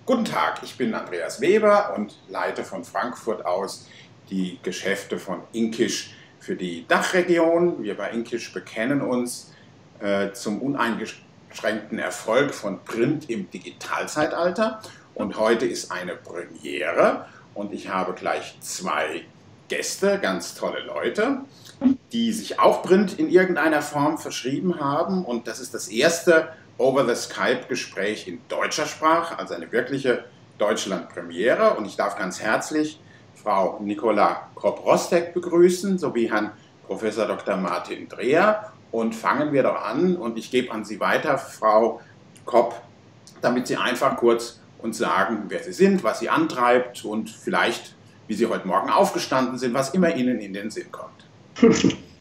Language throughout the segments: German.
Guten Tag, ich bin Andreas Weber und leite von Frankfurt aus die Geschäfte von Inkish für die Dachregion. Wir bei Inkish bekennen uns zum uneingeschränkten Erfolg von Print im Digitalzeitalter. Und heute ist eine Premiere und ich habe gleich zwei Gäste, ganz tolle Leute, die sich auch Print in irgendeiner Form verschrieben haben. Und das ist das erste Over-the-Skype-Gespräch in deutscher Sprache, also eine wirkliche Deutschland-Premiere. Und ich darf ganz herzlich Frau Nicola Kropp-Rostek begrüßen, sowie Herrn Prof. Dr. Martin Dreher. Und fangen wir doch an und ich gebe an Sie weiter, Frau Kropp, damit Sie einfach kurz uns sagen, wer Sie sind, was Sie antreibt und vielleicht, wie Sie heute Morgen aufgestanden sind, was immer Ihnen in den Sinn kommt.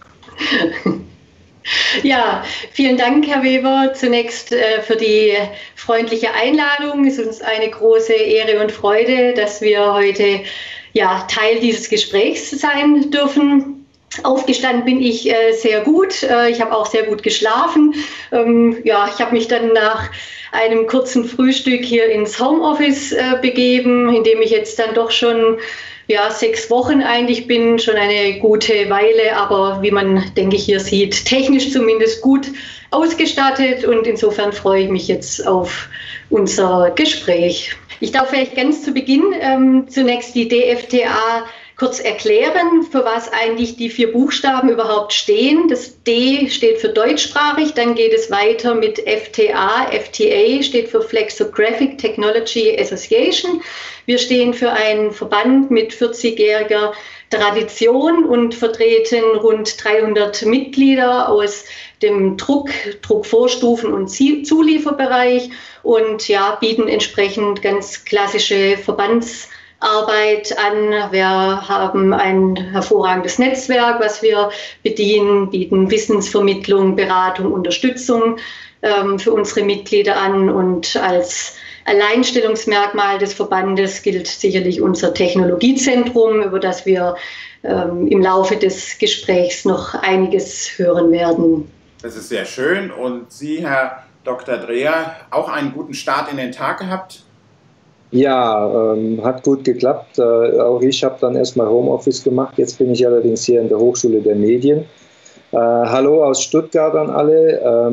Ja, vielen Dank, Herr Weber, zunächst für die freundliche Einladung. Es ist uns eine große Ehre und Freude, dass wir heute Teil dieses Gesprächs sein dürfen. Aufgestanden bin ich sehr gut. Ich habe auch sehr gut geschlafen. Ich habe mich dann nach einem kurzen Frühstück hier ins Homeoffice begeben, in dem ich jetzt dann doch schon 6 Wochen eigentlich bin, schon eine gute Weile, aber wie man, denke ich, hier sieht, technisch zumindest gut ausgestattet und insofern freue ich mich jetzt auf unser Gespräch. Ich darf vielleicht ganz zu Beginn zunächst die DFTA kurz erklären, für was eigentlich die 4 Buchstaben überhaupt stehen. Das D steht für deutschsprachig, dann geht es weiter mit FTA. FTA steht für Flexographic Technology Association. Wir stehen für einen Verband mit 40-jähriger Tradition und vertreten rund 300 Mitglieder aus dem Druckvorstufen- und Zulieferbereich und bieten entsprechend ganz klassische Verbandsarbeit an. Wir haben ein hervorragendes Netzwerk, was wir bedienen, bieten Wissensvermittlung, Beratung, Unterstützung für unsere Mitglieder an und als Alleinstellungsmerkmal des Verbandes gilt sicherlich unser Technologiezentrum, über das wir im Laufe des Gesprächs noch einiges hören werden. Das ist sehr schön. Und Sie, Herr Dr. Dreher, auch einen guten Start in den Tag gehabt? Ja, hat gut geklappt. Auch ich habe dann erstmal Homeoffice gemacht. Jetzt bin ich allerdings hier in der Hochschule der Medien. Hallo aus Stuttgart an alle.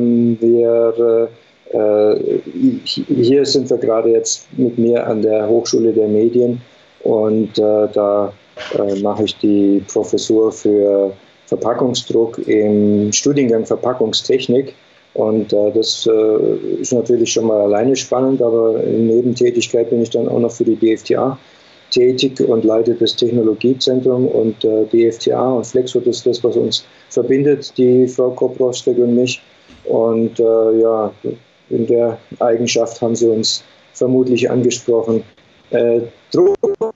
Hier sind wir gerade jetzt mit mir an der Hochschule der Medien und da mache ich die Professur für Verpackungsdruck im Studiengang Verpackungstechnik. Und das ist natürlich schon mal alleine spannend, aber in Nebentätigkeit bin ich dann auch noch für die DFTA tätig und leite das Technologiezentrum und DFTA und Flexo, das ist das, was uns verbindet, die Frau Kropp-Rostek und mich. Und in der Eigenschaft haben sie uns vermutlich angesprochen. Druck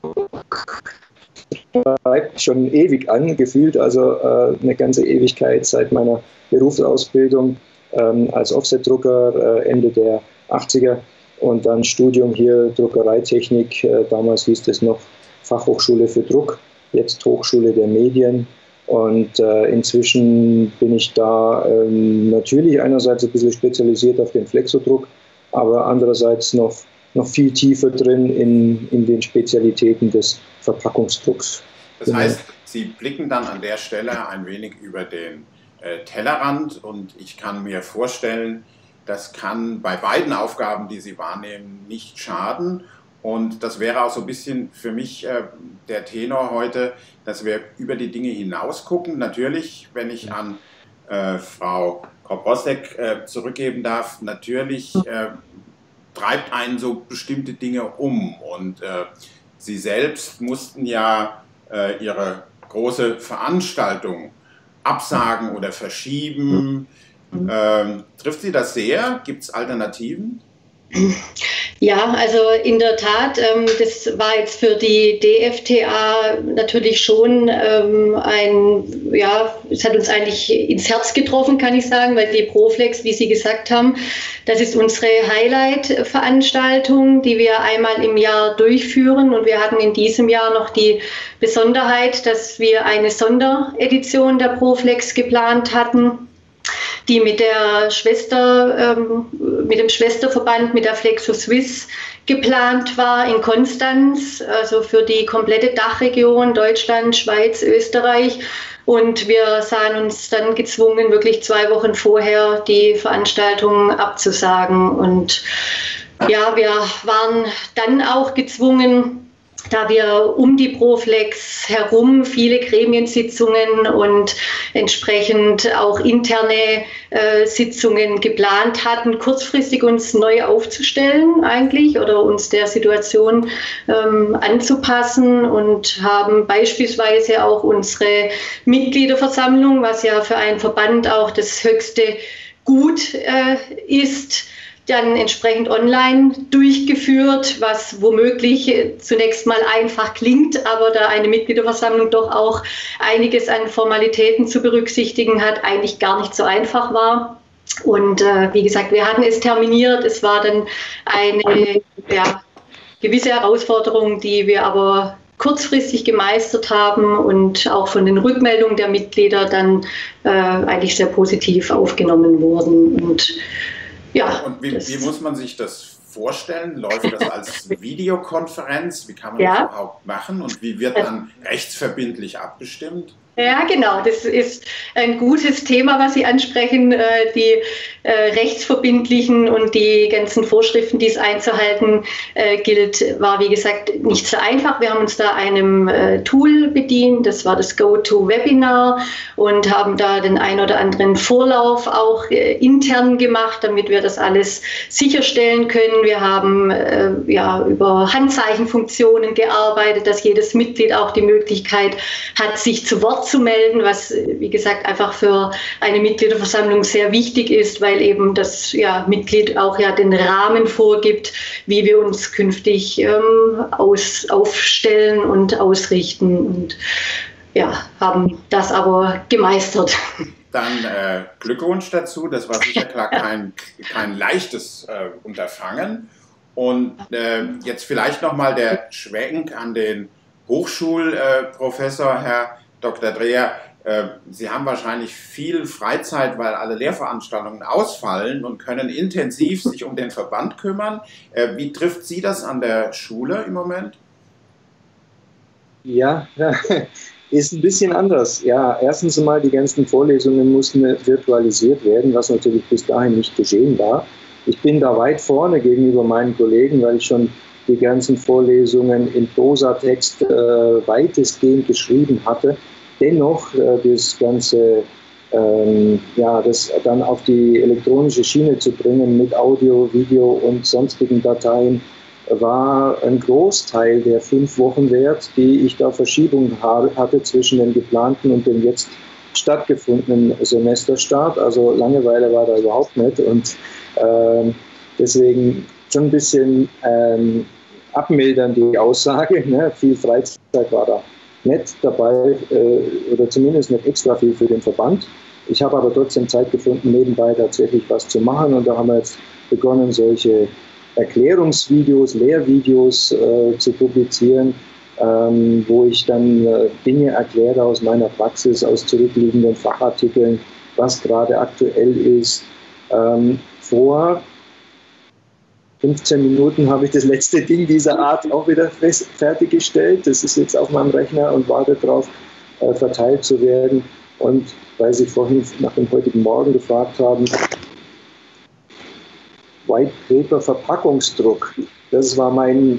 bleibt schon ewig angefühlt, also eine ganze Ewigkeit seit meiner Berufsausbildung als Offsetdrucker Ende der 80er und dann Studium hier Druckereitechnik, damals hieß es noch Fachhochschule für Druck, jetzt Hochschule der Medien. Und inzwischen bin ich da natürlich einerseits ein bisschen spezialisiert auf den Flexodruck, aber andererseits noch viel tiefer drin in den Spezialitäten des Verpackungsdrucks. Das heißt, Sie blicken dann an der Stelle ein wenig über den Tellerrand und ich kann mir vorstellen, das kann bei beiden Aufgaben, die Sie wahrnehmen, nicht schaden. Und das wäre auch so ein bisschen für mich der Tenor heute, dass wir über die Dinge hinaus gucken. Natürlich, wenn ich an Frau Kropp-Rostek zurückgeben darf, natürlich treibt einen so bestimmte Dinge um. Und Sie selbst mussten ja Ihre große Veranstaltung absagen oder verschieben. Trifft Sie das sehr? Gibt es Alternativen? Ja, also in der Tat, das war jetzt für die DFTA natürlich schon es hat uns eigentlich ins Herz getroffen, kann ich sagen, weil die Proflex, wie Sie gesagt haben, das ist unsere Highlight-Veranstaltung, die wir einmal im Jahr durchführen und wir hatten in diesem Jahr noch die Besonderheit, dass wir eine Sonderedition der Proflex geplant hatten. die mit der mit dem Schwesterverband, mit der Flexo Swiss geplant war in Konstanz, also für die komplette Dachregion Deutschland, Schweiz, Österreich. Und wir sahen uns dann gezwungen, wirklich 2 Wochen vorher die Veranstaltung abzusagen. Und ja, wir waren dann auch gezwungen, da wir um die Proflex herum viele Gremiensitzungen und entsprechend auch interne Sitzungen geplant hatten, kurzfristig uns neu aufzustellen eigentlich oder uns der Situation anzupassen und haben beispielsweise auch unsere Mitgliederversammlung, was ja für einen Verband auch das höchste Gut ist, dann entsprechend online durchgeführt, was womöglich zunächst mal einfach klingt, aber da eine Mitgliederversammlung doch auch einiges an Formalitäten zu berücksichtigen hat, eigentlich gar nicht so einfach war. Und wie gesagt, wir hatten es terminiert. Es war dann eine gewisse Herausforderung, die wir aber kurzfristig gemeistert haben und auch von den Rückmeldungen der Mitglieder dann eigentlich sehr positiv aufgenommen wurden. Und ja, und wie muss man sich das vorstellen? Läuft das als Videokonferenz? Wie kann man das überhaupt machen? Und wie wird dann rechtsverbindlich abgestimmt? Ja, genau. Das ist ein gutes Thema, was Sie ansprechen. Die rechtsverbindlichen und die ganzen Vorschriften, die es einzuhalten gilt, war wie gesagt nicht so einfach. Wir haben uns da einem Tool bedient. Das war das GoToWebinar und haben da den ein oder anderen Vorlauf auch intern gemacht, damit wir das alles sicherstellen können. Wir haben über Handzeichenfunktionen gearbeitet, dass jedes Mitglied auch die Möglichkeit hat, sich zu Wort zu melden, was wie gesagt einfach für eine Mitgliederversammlung sehr wichtig ist, weil eben das Mitglied auch den Rahmen vorgibt, wie wir uns künftig aufstellen und ausrichten und haben das aber gemeistert. Dann Glückwunsch dazu, das war sicher klar kein leichtes Unterfangen. Und jetzt vielleicht nochmal der Schwenk an den Hochschulprofessor, Herr Dr. Dreher. Sie haben wahrscheinlich viel Freizeit, weil alle Lehrveranstaltungen ausfallen und können intensiv sich um den Verband kümmern. Wie trifft Sie das an der Schule im Moment? Ja, ist ein bisschen anders. Ja, erstens einmal, die ganzen Vorlesungen mussten virtualisiert werden, was natürlich bis dahin nicht geschehen war. Ich bin da weit vorne gegenüber meinen Kollegen, weil ich schon die ganzen Vorlesungen in Prosatext weitestgehend geschrieben hatte. Dennoch das Ganze, das dann auf die elektronische Schiene zu bringen mit Audio, Video und sonstigen Dateien, war ein Großteil der 5 Wochen wert, die ich da Verschiebung hatte zwischen dem geplanten und dem jetzt stattgefundenen Semesterstart. Also Langeweile war da überhaupt nicht und deswegen schon ein bisschen abmildern die Aussage. Ne? Viel Freizeit war da nicht dabei oder zumindest nicht extra viel für den Verband. Ich habe aber trotzdem Zeit gefunden, nebenbei tatsächlich was zu machen und da haben wir jetzt begonnen, solche Erklärungsvideos, Lehrvideos zu publizieren, wo ich dann Dinge erkläre aus meiner Praxis, aus zurückliegenden Fachartikeln, was gerade aktuell ist. Vor 15 Minuten habe ich das letzte Ding dieser Art auch wieder fertiggestellt. Das ist jetzt auf meinem Rechner und wartet darauf, verteilt zu werden. Und weil Sie vorhin nach dem heutigen Morgen gefragt haben, White Paper Verpackungsdruck, das war mein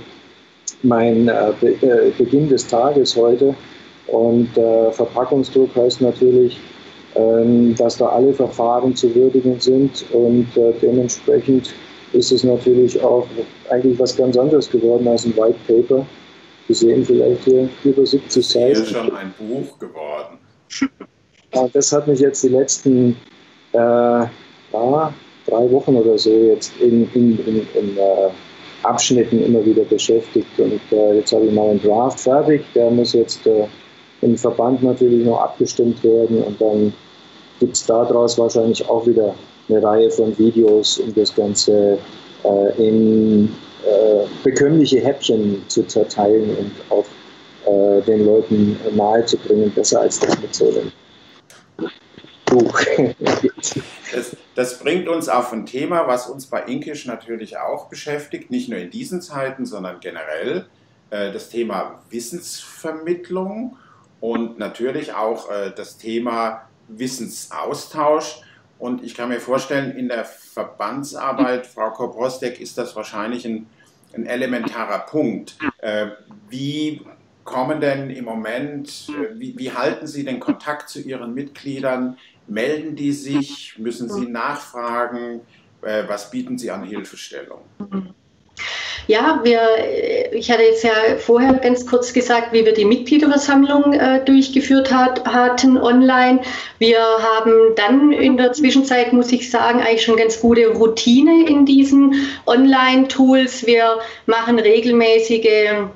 Beginn des Tages heute. Und Verpackungsdruck heißt natürlich, dass da alle Verfahren zu würdigen sind und dementsprechend ist es natürlich auch eigentlich was ganz anderes geworden als ein White Paper. Sie sehen vielleicht hier über 70 Seiten. Das ist schon ein Buch geworden. Das hat mich jetzt die letzten 3 Wochen oder so jetzt in Abschnitten immer wieder beschäftigt. Und jetzt habe ich mal einen Draft fertig. Der muss jetzt im Verband natürlich noch abgestimmt werden. Und dann gibt es daraus wahrscheinlich auch wieder eine Reihe von Videos, um das Ganze in bekömmliche Häppchen zu zerteilen und auch den Leuten nahezubringen, besser als das mit so einem Buch. Das bringt uns auf ein Thema, was uns bei Inkish natürlich auch beschäftigt, nicht nur in diesen Zeiten, sondern generell, das Thema Wissensvermittlung und natürlich auch das Thema Wissensaustausch. Und ich kann mir vorstellen, in der Verbandsarbeit, Frau Koprostek, ist das wahrscheinlich ein elementarer Punkt. Wie kommen denn im Moment, wie halten Sie den Kontakt zu Ihren Mitgliedern? Melden die sich? Müssen Sie nachfragen? Was bieten Sie an Hilfestellung? Ja, ich hatte jetzt ja vorher ganz kurz gesagt, wie wir die Mitgliederversammlung durchgeführt hatten online. Wir haben dann in der Zwischenzeit, muss ich sagen, eigentlich schon ganz gute Routine in diesen Online-Tools. Wir machen regelmäßige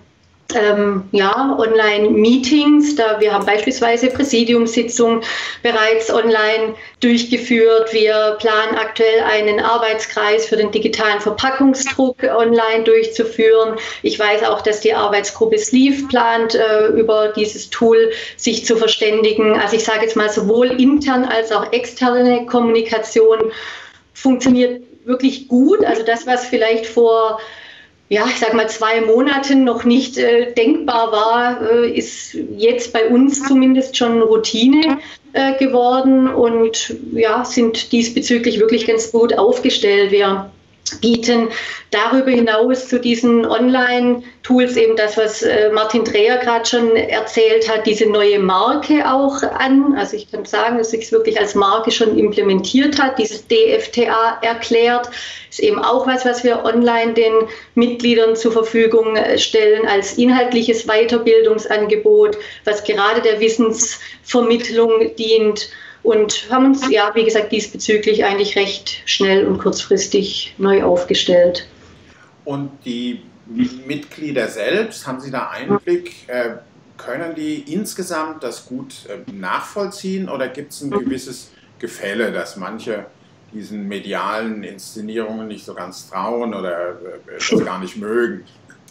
Online-Meetings. Wir haben beispielsweise Präsidiumssitzungen bereits online durchgeführt. Wir planen aktuell einen Arbeitskreis für den digitalen Verpackungsdruck online durchzuführen. Ich weiß auch, dass die Arbeitsgruppe Sleeve plant, über dieses Tool sich zu verständigen. Also ich sage jetzt mal, sowohl intern als auch externe Kommunikation funktioniert wirklich gut. Also das, was vielleicht vor ich sag mal 2 Monaten noch nicht denkbar war, ist jetzt bei uns zumindest schon Routine geworden und sind diesbezüglich wirklich ganz gut aufgestellt. Wir bieten darüber hinaus zu diesen Online-Tools eben das, was Martin Dreher gerade schon erzählt hat, diese neue Marke auch an. Also ich kann sagen, dass sich es wirklich als Marke schon implementiert hat. Dieses DFTA erklärt ist eben auch was wir online den Mitgliedern zur Verfügung stellen als inhaltliches Weiterbildungsangebot, was gerade der Wissensvermittlung dient. Und haben uns, wie gesagt, diesbezüglich eigentlich recht schnell und kurzfristig neu aufgestellt. Und die Mitglieder selbst, haben Sie da Einblick? Können die insgesamt das gut nachvollziehen oder gibt es ein gewisses Gefälle, dass manche diesen medialen Inszenierungen nicht so ganz trauen oder das gar nicht mögen?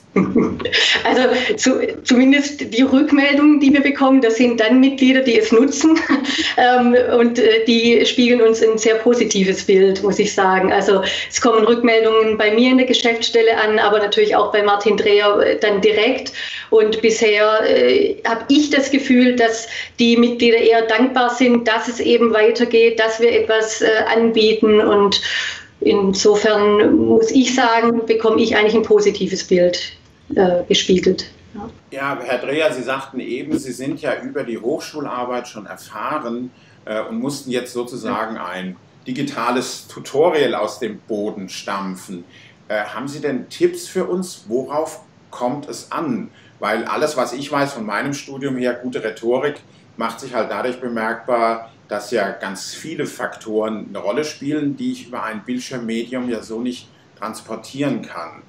Also zumindest die Rückmeldungen, die wir bekommen, das sind dann Mitglieder, die es nutzen und die spiegeln uns ein sehr positives Bild, muss ich sagen. Also es kommen Rückmeldungen bei mir in der Geschäftsstelle an, aber natürlich auch bei Martin Dreher dann direkt. Und bisher habe ich das Gefühl, dass die Mitglieder eher dankbar sind, dass es eben weitergeht, dass wir etwas anbieten und insofern muss ich sagen, bekomme ich eigentlich ein positives Bild gespiegelt. Ja, Herr Dreher, Sie sagten eben, Sie sind ja über die Hochschularbeit schon erfahren und mussten jetzt sozusagen ein digitales Tutorial aus dem Boden stampfen. Haben Sie denn Tipps für uns, worauf kommt es an? Weil alles, was ich weiß von meinem Studium her, gute Rhetorik, macht sich halt dadurch bemerkbar, dass ja ganz viele Faktoren eine Rolle spielen, die ich über ein Bildschirmmedium ja so nicht transportieren kann.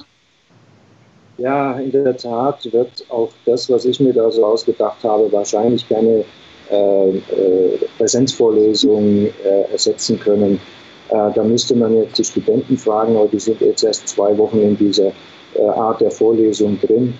Ja, in der Tat wird auch das, was ich mir da so ausgedacht habe, wahrscheinlich keine Präsenzvorlesung ersetzen können. Da müsste man jetzt die Studenten fragen, aber die sind jetzt erst 2 Wochen in dieser Art der Vorlesung drin.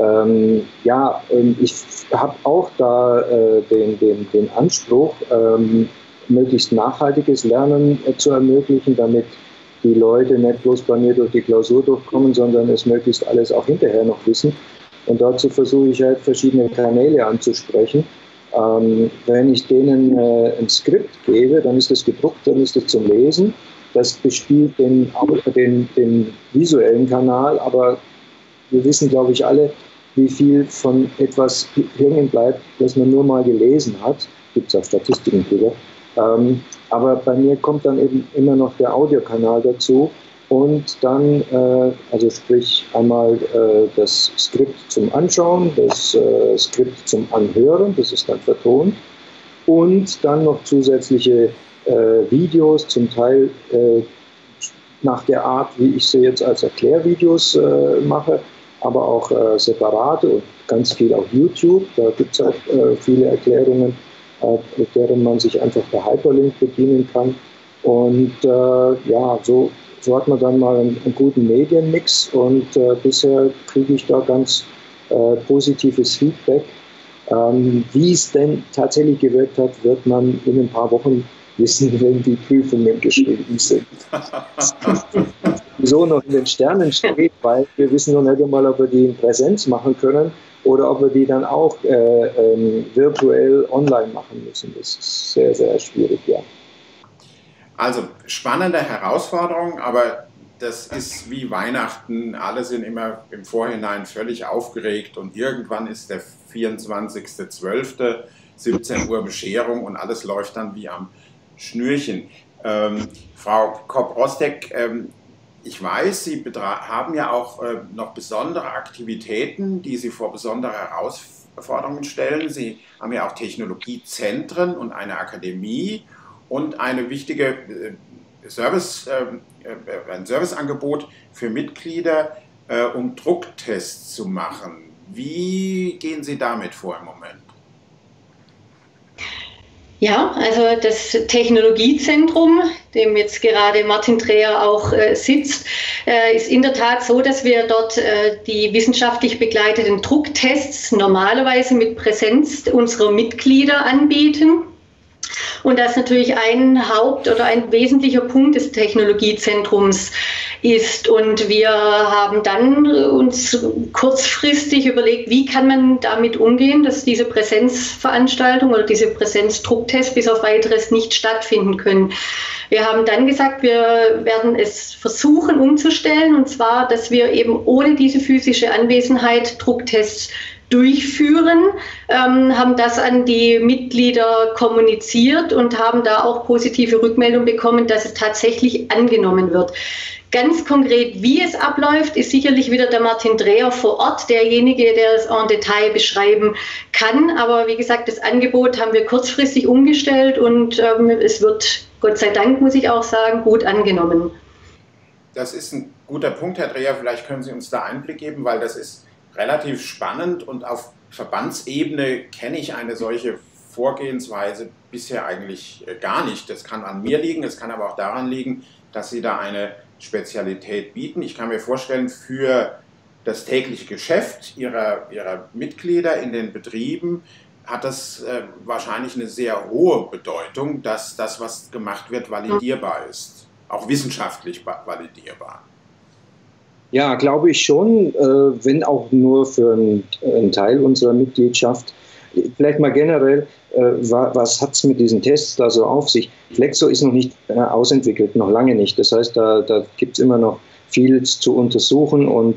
Ich habe auch da den Anspruch, möglichst nachhaltiges Lernen zu ermöglichen, damit die Leute nicht bloß bei mir durch die Klausur durchkommen, sondern es möglichst alles auch hinterher noch wissen. Und dazu versuche ich halt verschiedene Kanäle anzusprechen. Wenn ich denen ein Skript gebe, dann ist das gedruckt, dann ist das zum Lesen. Das bespielt den visuellen Kanal, aber wir wissen, glaube ich, alle, wie viel von etwas hängen bleibt, das man nur mal gelesen hat. Gibt es auch Statistiken drüber. Aber bei mir kommt dann eben immer noch der Audiokanal dazu und dann, also sprich einmal das Skript zum Anschauen, das Skript zum Anhören, das ist dann vertont und dann noch zusätzliche Videos, zum Teil nach der Art, wie ich sie jetzt als Erklärvideos mache, aber auch separate und ganz viel auf YouTube, da gibt es auch viele Erklärungen, mit deren man sich einfach per Hyperlink bedienen kann. Und so hat man dann mal einen guten Medienmix und bisher kriege ich da ganz positives Feedback. Wie es denn tatsächlich gewirkt hat, wird man in ein paar Wochen wissen, wenn die Prüfungen geschrieben sind. So noch in den Sternen steht, weil wir wissen noch nicht einmal, ob wir die in Präsenz machen können oder ob wir die dann auch virtuell online machen müssen. Das ist sehr, sehr schwierig, ja. Also spannende Herausforderung, aber das ist wie Weihnachten. Alle sind immer im Vorhinein völlig aufgeregt und irgendwann ist der 24.12., 17 Uhr Bescherung und alles läuft dann wie am Schnürchen. Frau Kopp-Rostek, ich weiß, Sie haben ja auch noch besondere Aktivitäten, die Sie vor besondere Herausforderungen stellen. Sie haben ja auch Technologiezentren und eine Akademie und eine wichtige ein Serviceangebot für Mitglieder, um Drucktests zu machen. Wie gehen Sie damit vor im Moment? Ja, also das Technologiezentrum, dem jetzt gerade Martin Dreher auch sitzt, ist in der Tat so, dass wir dort die wissenschaftlich begleiteten Drucktests normalerweise mit Präsenz unserer Mitglieder anbieten. Und das natürlich ein oder ein wesentlicher Punkt des Technologiezentrums ist. Und wir haben dann uns kurzfristig überlegt, wie kann man damit umgehen, dass diese Präsenzveranstaltung oder diese Präsenzdrucktests bis auf weiteres nicht stattfinden können. Wir haben dann gesagt, wir werden es versuchen umzustellen, und zwar, dass wir eben ohne diese physische Anwesenheit Drucktests durchführen, haben das an die Mitglieder kommuniziert und haben da auch positive Rückmeldung bekommen, dass es tatsächlich angenommen wird. Ganz konkret, wie es abläuft, ist sicherlich wieder der Martin Dreher vor Ort, derjenige, der es en Detail beschreiben kann. Aber wie gesagt, das Angebot haben wir kurzfristig umgestellt und es wird, Gott sei Dank, muss ich auch sagen, gut angenommen. Das ist ein guter Punkt, Herr Dreher. Vielleicht können Sie uns da Einblick geben, weil das ist relativ spannend und auf Verbandsebene kenne ich eine solche Vorgehensweise bisher eigentlich gar nicht. Das kann an mir liegen, es kann aber auch daran liegen, dass Sie da eine Spezialität bieten. Ich kann mir vorstellen, für das tägliche Geschäft Ihrer Mitglieder in den Betrieben hat das wahrscheinlich eine sehr hohe Bedeutung, dass das, was gemacht wird, validierbar ist, auch wissenschaftlich validierbar. Ja, glaube ich schon, wenn auch nur für einen Teil unserer Mitgliedschaft. Vielleicht mal generell, was hat es mit diesen Tests da so auf sich? Flexo ist noch nicht ausentwickelt, noch lange nicht. Das heißt, da gibt es immer noch viel zu untersuchen und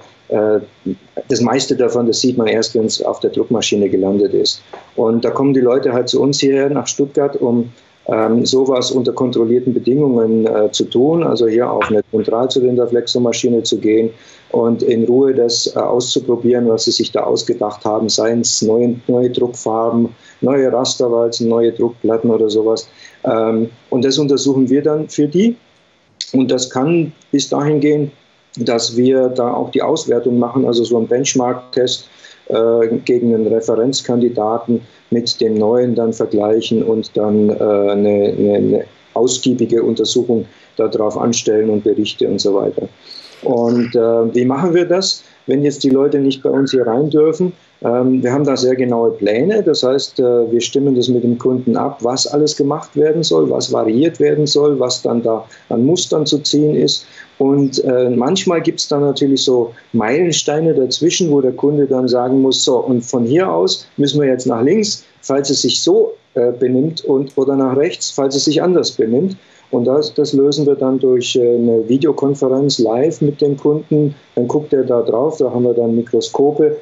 das meiste davon, das sieht man erst, wenn es auf der Druckmaschine gelandet ist. Und da kommen die Leute halt zu uns hierher nach Stuttgart, um sowas unter kontrollierten Bedingungen zu tun, also hier auf eine Zentralzylinder-Flexomaschine zu gehen und in Ruhe das auszuprobieren, was sie sich da ausgedacht haben, seien es neue Druckfarben, neue Rasterwalzen, neue Druckplatten oder sowas. Und das untersuchen wir dann für die. Und das kann bis dahin gehen, dass wir da auch die Auswertung machen, also so einen Benchmark-Test gegen einen Referenzkandidaten mit dem neuen dann vergleichen und dann eine ausgiebige Untersuchung darauf anstellen und Berichte und so weiter. Und wie machen wir das, wenn jetzt die Leute nicht bei uns hier rein dürfen? Wir haben da sehr genaue Pläne, das heißt, wir stimmen das mit dem Kunden ab, was alles gemacht werden soll, was variiert werden soll, was dann da an Mustern zu ziehen ist. Und manchmal gibt es dann natürlich so Meilensteine dazwischen, wo der Kunde dann sagen muss, so, und von hier aus müssen wir jetzt nach links, falls es sich so benimmt, oder nach rechts, falls es sich anders benimmt. Und das lösen wir dann durch eine Videokonferenz live mit dem Kunden. Dann guckt er da drauf, da haben wir dann Mikroskope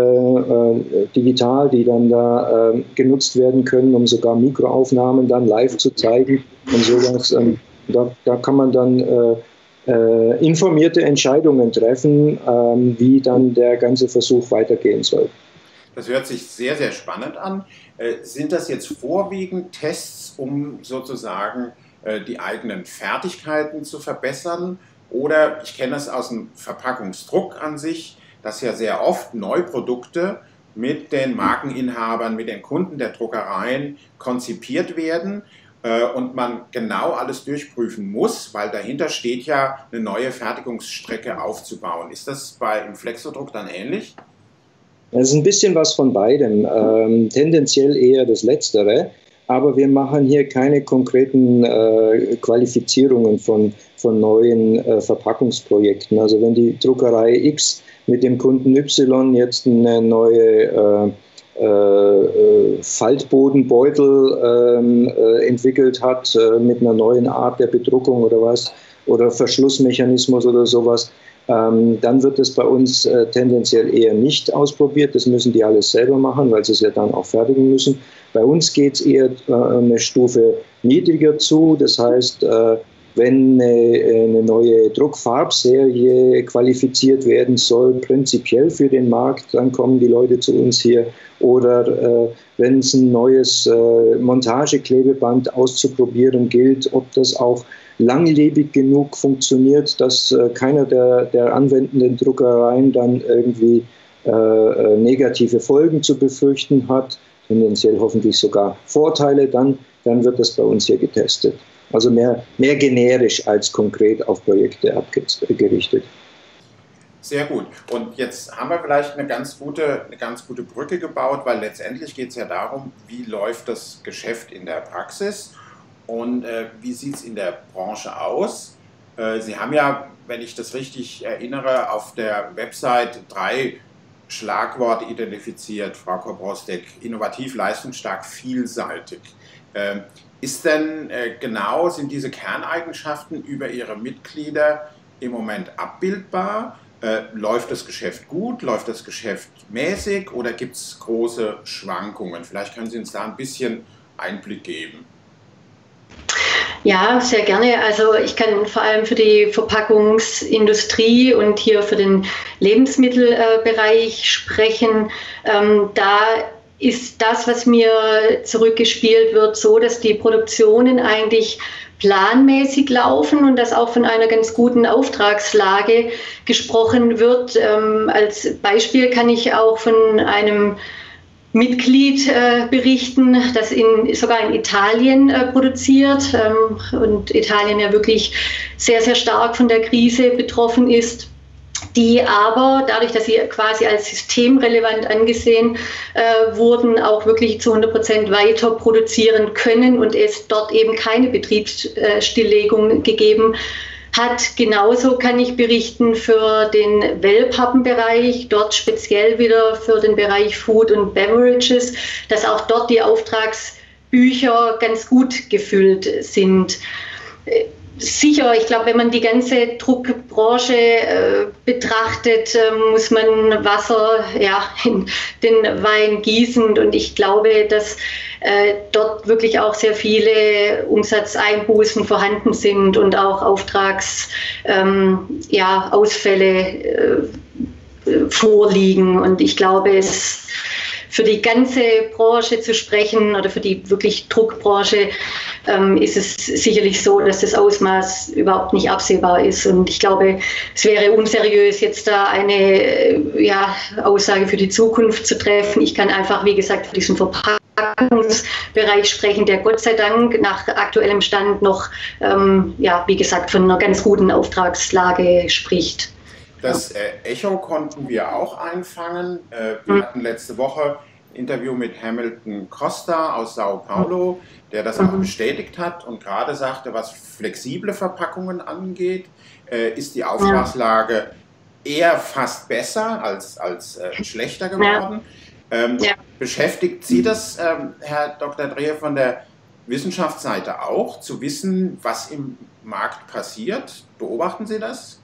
digital, die dann da genutzt werden können, um sogar Mikroaufnahmen dann live zu zeigen und sowas. Da kann man dann informierte Entscheidungen treffen, wie dann der ganze Versuch weitergehen soll. Das hört sich sehr, sehr spannend an. Sind das jetzt vorwiegend Tests, um sozusagen die eigenen Fertigkeiten zu verbessern? Oder ich kenne das aus dem Verpackungsdruck an sich, dass ja sehr oft Neuprodukte mit den Markeninhabern, mit den Kunden der Druckereien konzipiert werden und man genau alles durchprüfen muss, weil dahinter steht ja eine neue Fertigungsstrecke aufzubauen. Ist das im Flexodruck dann ähnlich? Es ist ein bisschen was von beidem, tendenziell eher das Letztere, aber wir machen hier keine konkreten Qualifizierungen von neuen Verpackungsprojekten. Also wenn die Druckerei X mit dem Kunden Y jetzt eine neue Faltbodenbeutel entwickelt hat mit einer neuen Art der Bedruckung oder was, oder Verschlussmechanismus oder sowas, dann wird es bei uns tendenziell eher nicht ausprobiert. Das müssen die alles selber machen, weil sie es ja dann auch fertigen müssen. Bei uns geht es eher eine Stufe niedriger zu. Das heißt, wenn eine neue Druckfarbserie qualifiziert werden soll, prinzipiell für den Markt, dann kommen die Leute zu uns hier. Oder wenn es ein neues Montageklebeband auszuprobieren gilt, ob das auch langlebig genug funktioniert, dass keiner der anwendenden Druckereien dann irgendwie negative Folgen zu befürchten hat, tendenziell hoffentlich sogar Vorteile, dann wird das bei uns hier getestet. Also mehr generisch als konkret auf Projekte abgerichtet. Sehr gut. Und jetzt haben wir vielleicht eine ganz gute Brücke gebaut, weil letztendlich geht es ja darum, wie läuft das Geschäft in der Praxis und wie sieht es in der Branche aus. Sie haben ja, wenn ich das richtig erinnere, auf der Website 3 Schlagworte identifiziert, Frau Kobrostek: innovativ, leistungsstark, vielseitig. Sind diese Kerneigenschaften über Ihre Mitglieder im Moment abbildbar? Läuft das Geschäft gut, läuft das Geschäft mäßig oder gibt es große Schwankungen? Vielleicht können Sie uns da ein bisschen Einblick geben. Ja, sehr gerne. Also ich kann vor allem für die Verpackungsindustrie und hier für den Lebensmittelbereich sprechen. Da ist das, was mir zurückgespielt wird, so, dass die Produktionen eigentlich planmäßig laufen und dass auch von einer ganz guten Auftragslage gesprochen wird. Als Beispiel kann ich auch von einem Mitglied berichten, das sogar in Italien produziert und Italien ja wirklich sehr, sehr stark von der Krise betroffen ist, die aber dadurch, dass sie quasi als systemrelevant angesehen wurden, auch wirklich zu 100% weiter produzieren können und es dort eben keine Betriebsstilllegung gegeben hat. Genauso kann ich berichten für den Wellpappenbereich, dort speziell wieder für den Bereich Food und Beverages, dass auch dort die Auftragsbücher ganz gut gefüllt sind. Sicher, ich glaube, wenn man die ganze Druckbranche betrachtet, muss man Wasser in den Wein gießen. Und ich glaube, dass dort wirklich auch sehr viele Umsatzeinbußen vorhanden sind und auch Ausfälle vorliegen. Und ich glaube, für die ganze Branche zu sprechen oder für die wirklich Druckbranche ist es sicherlich so, dass das Ausmaß überhaupt nicht absehbar ist. Und ich glaube, es wäre unseriös, jetzt da eine Aussage für die Zukunft zu treffen. Ich kann einfach, wie gesagt, für diesen Verpackungsbereich sprechen, der Gott sei Dank nach aktuellem Stand noch, wie gesagt, von einer ganz guten Auftragslage spricht. Das Echo konnten wir auch einfangen. Wir hatten letzte Woche ein Interview mit Hamilton Costa aus Sao Paulo, der das auch bestätigt hat und gerade sagte, was flexible Verpackungen angeht, ist die Auftragslage eher fast besser als schlechter geworden. Beschäftigt Sie das, Herr Dr. Dreher, von der Wissenschaftsseite auch, zu wissen, was im Markt passiert? Beobachten Sie das?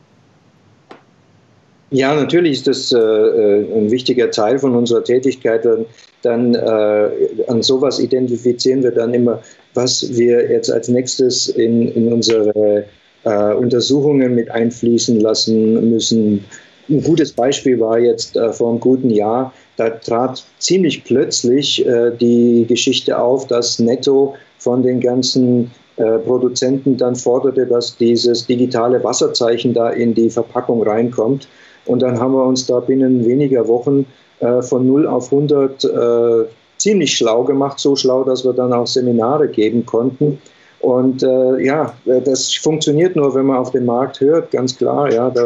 Ja, natürlich ist das ein wichtiger Teil von unserer Tätigkeit. Dann an sowas identifizieren wir dann immer, was wir jetzt als nächstes in unsere Untersuchungen mit einfließen lassen müssen. Ein gutes Beispiel war jetzt vor einem guten Jahr, da trat ziemlich plötzlich die Geschichte auf, dass Netto von den ganzen Produzenten dann forderte, dass dieses digitale Wasserzeichen da in die Verpackung reinkommt. Und dann haben wir uns da binnen weniger Wochen von 0 auf 100 ziemlich schlau gemacht, so schlau, dass wir dann auch Seminare geben konnten. Und das funktioniert nur, wenn man auf den Markt hört, ganz klar. Ja, da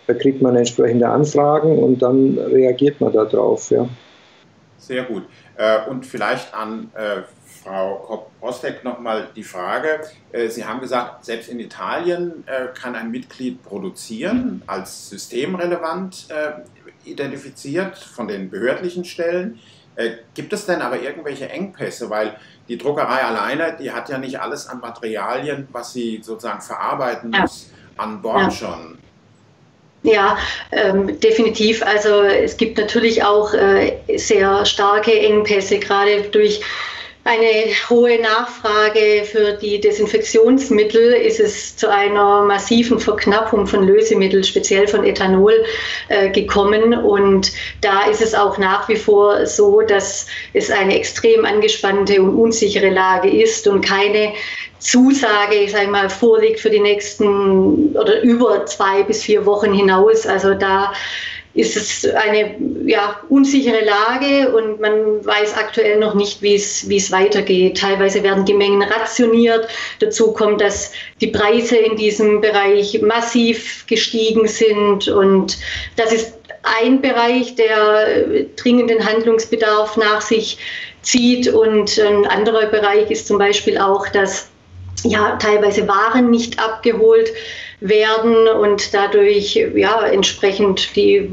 da kriegt man entsprechende Anfragen und dann reagiert man darauf. Ja. Sehr gut. Und vielleicht an Frau Kopp-Rostek nochmal die Frage. Sie haben gesagt, selbst in Italien kann ein Mitglied produzieren, als systemrelevant identifiziert von den behördlichen Stellen. Gibt es denn aber irgendwelche Engpässe? Weil die Druckerei alleine, die hat ja nicht alles an Materialien, was sie sozusagen verarbeiten muss, an Bord schon. Ja, definitiv. Also es gibt natürlich auch sehr starke Engpässe, gerade durch eine hohe Nachfrage für die Desinfektionsmittel ist es zu einer massiven Verknappung von Lösemitteln, speziell von Ethanol, gekommen. Und da ist es auch nach wie vor so, dass es eine extrem angespannte und unsichere Lage ist und keine Zusage, ich sage mal, vorliegt für die nächsten oder über 2 bis 4 Wochen hinaus. Also da ist es eine unsichere Lage und man weiß aktuell noch nicht, wie es weitergeht. Teilweise werden die Mengen rationiert. Dazu kommt, dass die Preise in diesem Bereich massiv gestiegen sind und das ist ein Bereich, der dringenden Handlungsbedarf nach sich zieht und ein anderer Bereich ist zum Beispiel auch, dass teilweise Waren nicht abgeholt werden und dadurch entsprechend die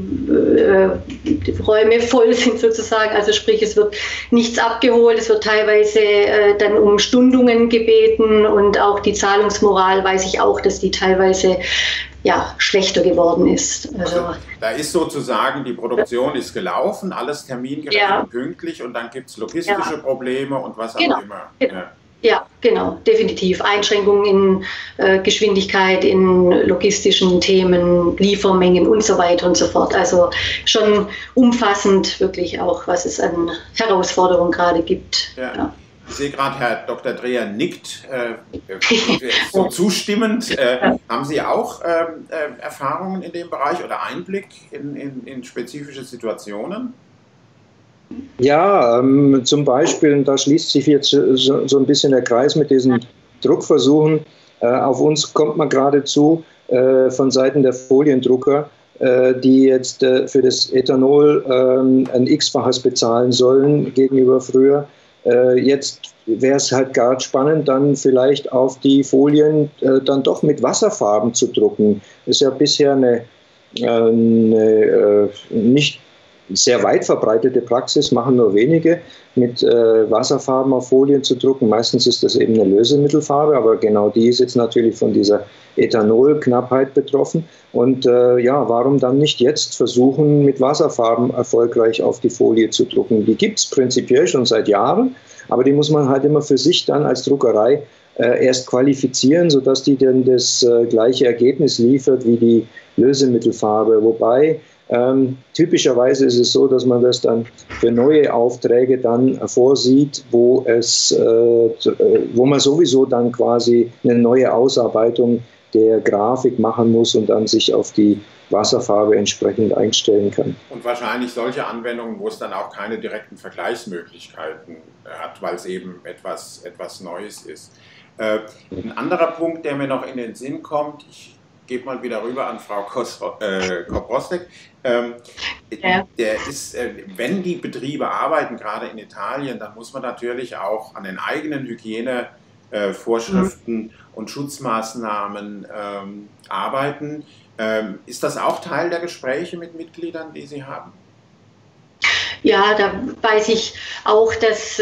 Räume voll sind sozusagen. Also sprich, es wird nichts abgeholt, es wird teilweise dann um Stundungen gebeten und auch die Zahlungsmoral weiß ich auch, dass die teilweise schlechter geworden ist. Also da ist sozusagen, die Produktion ist gelaufen, alles termingerecht und pünktlich und dann gibt es logistische Probleme und was auch immer. Ja, genau, definitiv. Einschränkungen in Geschwindigkeit, in logistischen Themen, Liefermengen und so weiter und so fort. Also schon umfassend wirklich auch, was es an Herausforderungen gerade gibt. Ja. Ich sehe gerade, Herr Dr. Dreher nickt, so zustimmend. Haben Sie auch Erfahrungen in dem Bereich oder Einblick in spezifische Situationen? Ja, zum Beispiel, und da schließt sich jetzt so ein bisschen der Kreis mit diesen Druckversuchen. Auf uns kommt man geradezu von Seiten der Foliendrucker, die jetzt für das Ethanol ein X-faches bezahlen sollen gegenüber früher. Jetzt wäre es halt gerade spannend, dann vielleicht auf die Folien dann doch mit Wasserfarben zu drucken. Das ist ja bisher eine nicht sehr weit verbreitete Praxis, machen nur wenige, mit Wasserfarben auf Folien zu drucken. Meistens ist das eben eine Lösemittelfarbe, aber genau die ist jetzt natürlich von dieser Ethanolknappheit betroffen. Und warum dann nicht jetzt versuchen, mit Wasserfarben erfolgreich auf die Folie zu drucken? Die gibt es prinzipiell schon seit Jahren, aber die muss man halt immer für sich dann als Druckerei erst qualifizieren, sodass die dann das gleiche Ergebnis liefert wie die Lösemittelfarbe. Wobei typischerweise ist es so, dass man das dann für neue Aufträge dann vorsieht, wo man sowieso dann quasi eine neue Ausarbeitung der Grafik machen muss und dann sich auf die Wasserfarbe entsprechend einstellen kann. Und wahrscheinlich solche Anwendungen, wo es dann auch keine direkten Vergleichsmöglichkeiten hat, weil es eben etwas Neues ist. Ein anderer Punkt, der mir noch in den Sinn kommt, ich gebe mal wieder rüber an Frau Kopp-Rostek. Der ist, wenn die Betriebe arbeiten, gerade in Italien, dann muss man natürlich auch an den eigenen Hygienevorschriften und Schutzmaßnahmen arbeiten. Ist das auch Teil der Gespräche mit Mitgliedern, die Sie haben? Ja, da weiß ich auch, dass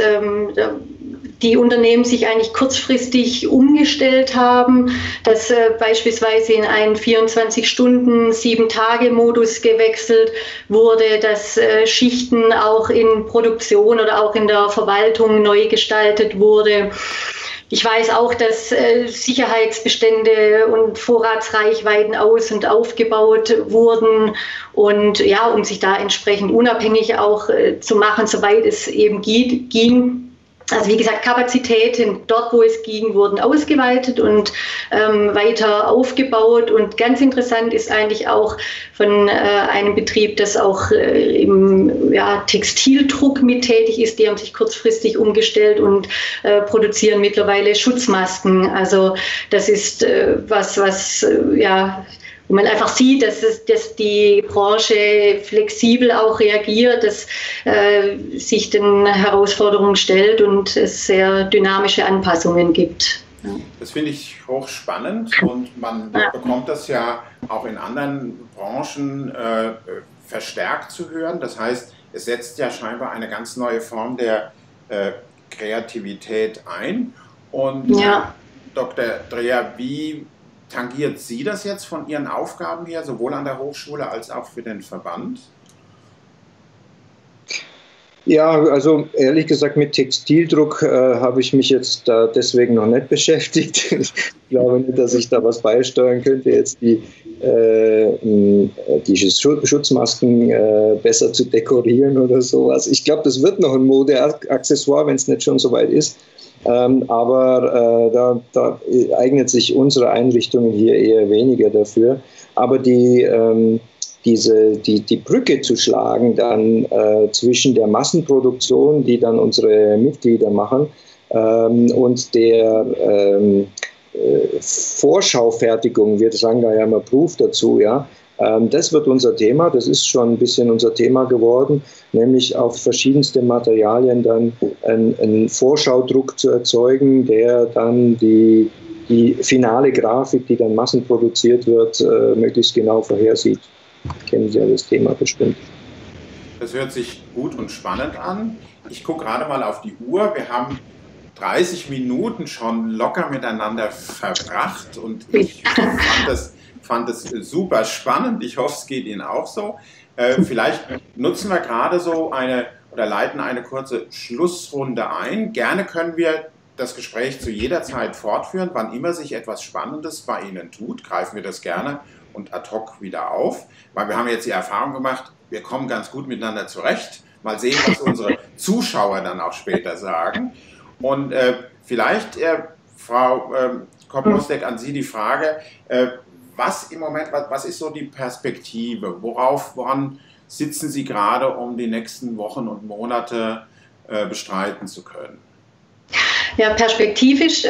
die Unternehmen sich eigentlich kurzfristig umgestellt haben, dass beispielsweise in einen 24-Stunden-, 7-Tage-Modus gewechselt wurde, dass Schichten auch in Produktion oder auch in der Verwaltung neu gestaltet wurde. Ich weiß auch, dass Sicherheitsbestände und Vorratsreichweiten aus- und aufgebaut wurden und um sich da entsprechend unabhängig auch zu machen, soweit es eben ging. Also wie gesagt, Kapazitäten dort, wo es ging, wurden ausgeweitet und weiter aufgebaut. Und ganz interessant ist eigentlich auch von einem Betrieb, das auch im Textildruck mit tätig ist. Die haben sich kurzfristig umgestellt und produzieren mittlerweile Schutzmasken. Also das ist was wo man einfach sieht, dass die Branche flexibel auch reagiert, dass sich den Herausforderungen stellt und es sehr dynamische Anpassungen gibt. Ja. Das finde ich hochspannend und man bekommt das ja auch in anderen Branchen verstärkt zu hören. Das heißt, es setzt ja scheinbar eine ganz neue Form der Kreativität ein. Und Dr. Dreher, wie tangiert Sie das jetzt von Ihren Aufgaben her, sowohl an der Hochschule als auch für den Verband? Ja, also ehrlich gesagt mit Textildruck habe ich mich jetzt da deswegen noch nicht beschäftigt. Ich glaube nicht, dass ich da was beisteuern könnte, jetzt die Schutzmasken besser zu dekorieren oder sowas. Ich glaube, das wird noch ein Modeaccessoire, wenn es nicht schon so weit ist. Aber da eignet sich unsere Einrichtungen hier eher weniger dafür. Aber die Brücke zu schlagen dann zwischen der Massenproduktion, die dann unsere Mitglieder machen, und der Vorschaufertigung, wir sagen da ja immer Proof dazu, ja. Das wird unser Thema, das ist schon ein bisschen unser Thema geworden, nämlich auf verschiedenste Materialien dann einen Vorschaudruck zu erzeugen, der dann die finale Grafik, die dann massenproduziert wird, möglichst genau vorhersieht. Kennen Sie ja das Thema bestimmt. Das hört sich gut und spannend an. Ich gucke gerade mal auf die Uhr. Wir haben 30 Minuten schon locker miteinander verbracht und ich fand es super spannend. Ich hoffe, es geht Ihnen auch so. Vielleicht nutzen wir gerade so oder leiten eine kurze Schlussrunde ein. Gerne können wir das Gespräch zu jeder Zeit fortführen. Wann immer sich etwas Spannendes bei Ihnen tut, greifen wir das gerne und ad hoc wieder auf. Weil wir haben jetzt die Erfahrung gemacht, wir kommen ganz gut miteinander zurecht. Mal sehen, was unsere Zuschauer dann auch später sagen. Und vielleicht, Frau Kopostek, an Sie die Frage, was ist so die Perspektive? Woran sitzen Sie gerade, um die nächsten Wochen und Monate bestreiten zu können? Ja, perspektivisch,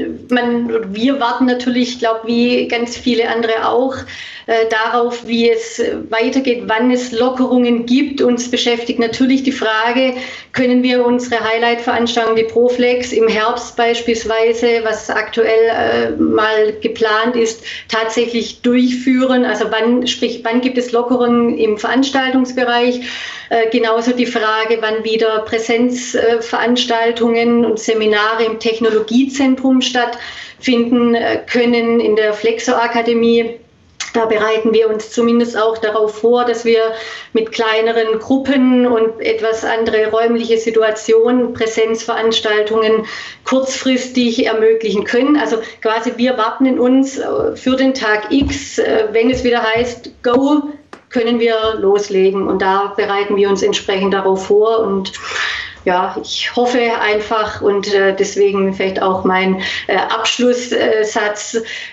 wir warten natürlich, ich glaube, wie ganz viele andere auch, darauf, wie es weitergeht, wann es Lockerungen gibt. Uns beschäftigt natürlich die Frage, können wir unsere Highlight-Veranstaltung, die ProFlex, im Herbst beispielsweise, was aktuell mal geplant ist, tatsächlich durchführen? Also wann gibt es Lockerungen im Veranstaltungsbereich? Genauso die Frage, wann wieder Präsenzveranstaltungen und Seminare im Technologiezentrum stattfinden können in der Flexo-Akademie. Da bereiten wir uns zumindest auch darauf vor, dass wir mit kleineren Gruppen und etwas andere räumliche Situationen Präsenzveranstaltungen kurzfristig ermöglichen können. Also quasi wir wappnen uns für den Tag X, wenn es wieder heißt, go, können wir loslegen. Und da bereiten wir uns entsprechend darauf vor. Und ja, ich hoffe einfach und deswegen vielleicht auch mein Abschlusssatz.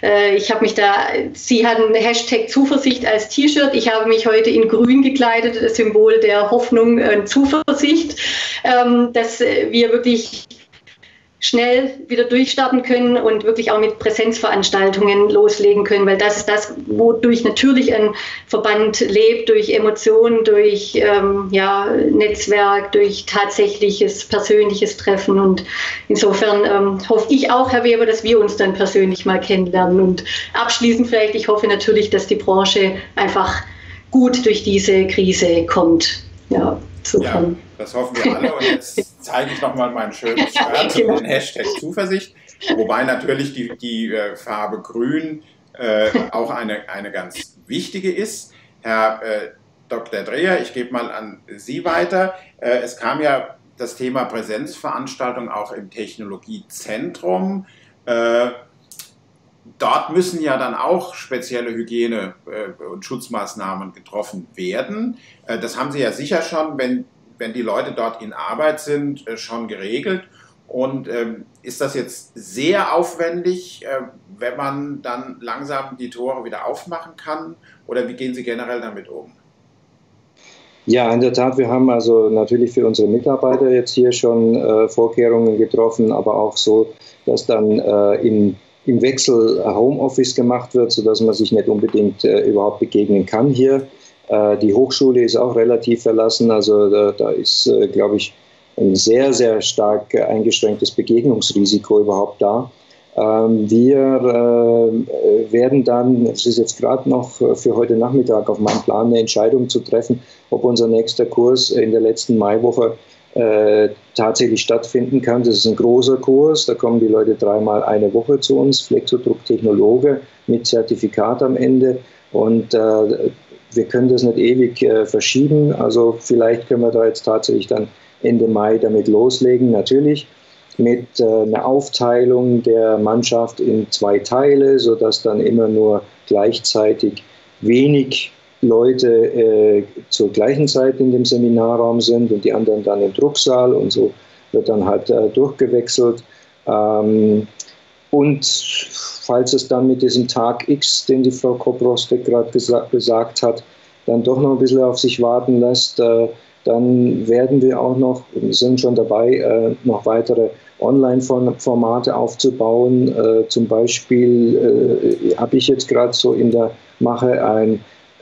Sie hatten Hashtag Zuversicht als T-Shirt. Ich habe mich heute in grün gekleidet, das Symbol der Hoffnung und Zuversicht, dass wir wirklich schnell wieder durchstarten können und wirklich auch mit Präsenzveranstaltungen loslegen können, weil das ist das, wodurch natürlich ein Verband lebt, durch Emotionen, durch Netzwerk, durch tatsächliches persönliches Treffen. Und insofern hoffe ich auch, Herr Weber, dass wir uns dann persönlich mal kennenlernen. Und abschließend vielleicht, ich hoffe natürlich, dass die Branche einfach gut durch diese Krise kommt. Ja, super. Ja, das hoffen wir alle. Und jetzt zeige ich nochmal mein schönes Shirt und den Hashtag Zuversicht. Wobei natürlich die Farbe Grün auch eine ganz wichtige ist. Herr Dr. Dreher, ich gebe mal an Sie weiter. Es kam ja das Thema Präsenzveranstaltung auch im Technologiezentrum. Dort müssen ja dann auch spezielle Hygiene- und Schutzmaßnahmen getroffen werden. Das haben Sie ja sicher schon, wenn die Leute dort in Arbeit sind, schon geregelt. Und ist das jetzt sehr aufwendig, wenn man dann langsam die Tore wieder aufmachen kann? Oder wie gehen Sie generell damit um? Ja, in der Tat, wir haben also natürlich für unsere Mitarbeiter jetzt hier schon Vorkehrungen getroffen, aber auch so, dass dann in im Wechsel Homeoffice gemacht wird, sodass man sich nicht unbedingt überhaupt begegnen kann hier. Die Hochschule ist auch relativ verlassen, also da ist, glaube ich, ein sehr, sehr stark eingeschränktes Begegnungsrisiko überhaupt da. Wir werden dann, es ist jetzt gerade noch für heute Nachmittag auf meinem Plan, eine Entscheidung zu treffen, ob unser nächster Kurs in der letzten Maiwoche tatsächlich stattfinden kann. Das ist ein großer Kurs, da kommen die Leute 3-mal eine Woche zu uns, Flexodruck-Technologe mit Zertifikat am Ende, und wir können das nicht ewig verschieben, also vielleicht können wir da jetzt tatsächlich dann Ende Mai damit loslegen, natürlich mit einer Aufteilung der Mannschaft in 2 Teile, sodass dann immer nur gleichzeitig wenig Leute zur gleichen Zeit in dem Seminarraum sind und die anderen dann im Drucksaal, und so wird dann halt durchgewechselt. Und falls es dann mit diesem Tag X, den die Frau Koprostek gerade gesagt hat, dann doch noch ein bisschen auf sich warten lässt, dann werden wir auch noch, wir sind schon dabei, noch weitere Online-Formate aufzubauen. Zum Beispiel habe ich jetzt gerade so in der Mache ein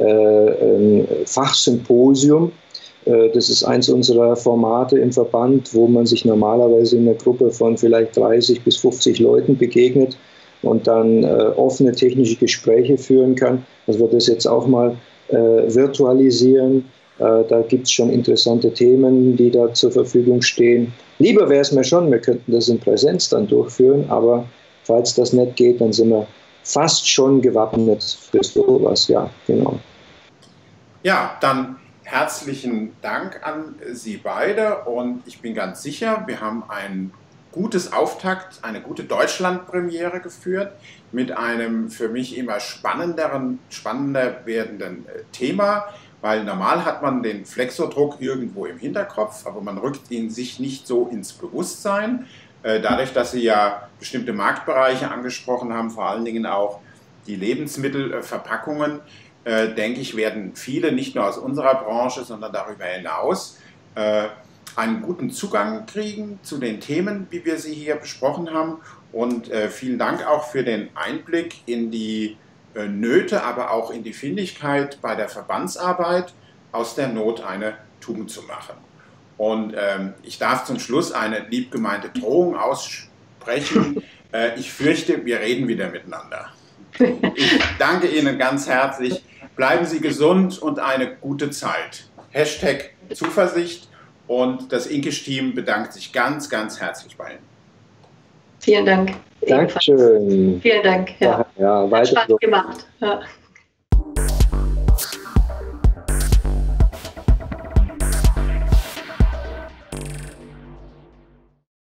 Fachsymposium. Das ist eins unserer Formate im Verband, wo man sich normalerweise in einer Gruppe von vielleicht 30 bis 50 Leuten begegnet und dann offene technische Gespräche führen kann. Dass wir das jetzt auch mal virtualisieren. Da gibt es schon interessante Themen, die da zur Verfügung stehen. Lieber wäre es mir schon, wir könnten das in Präsenz dann durchführen, aber falls das nicht geht, dann sind wir fast schon gewappnet für sowas. Ja, genau. Ja, dann herzlichen Dank an Sie beide, und ich bin ganz sicher, wir haben ein gutes Auftakt, eine gute Deutschlandpremiere geführt mit einem für mich immer spannender werdenden Thema, weil normal hat man den Flexodruck irgendwo im Hinterkopf, aber man rückt ihn sich nicht so ins Bewusstsein. Dadurch, dass Sie ja bestimmte Marktbereiche angesprochen haben, vor allen Dingen auch die Lebensmittelverpackungen, denke ich, werden viele, nicht nur aus unserer Branche, sondern darüber hinaus, einen guten Zugang kriegen zu den Themen, wie wir sie hier besprochen haben. Und vielen Dank auch für den Einblick in die Nöte, aber auch in die Findigkeit bei der Verbandsarbeit, aus der Not eine Tugend zu machen. Und ich darf zum Schluss eine liebgemeinte Drohung aussprechen. Ich fürchte, wir reden wieder miteinander. Ich danke Ihnen ganz herzlich. Bleiben Sie gesund und eine gute Zeit. Hashtag Zuversicht, und das Inkish-Team bedankt sich ganz, ganz herzlich bei Ihnen. Vielen Dank. Dankeschön. Vielen Dank. Ja. Ja, hat Spaß gemacht. Ja.